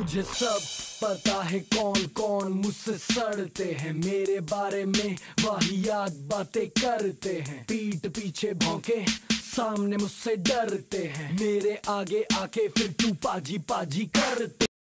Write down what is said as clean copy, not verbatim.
मुझे सब पता है कौन कौन मुझसे सड़ते हैं, मेरे बारे में वाहियात बातें करते हैं, पीठ पीछे भौंके सामने मुझसे डरते हैं, मेरे आगे आके फिर तू पाजी पाजी करते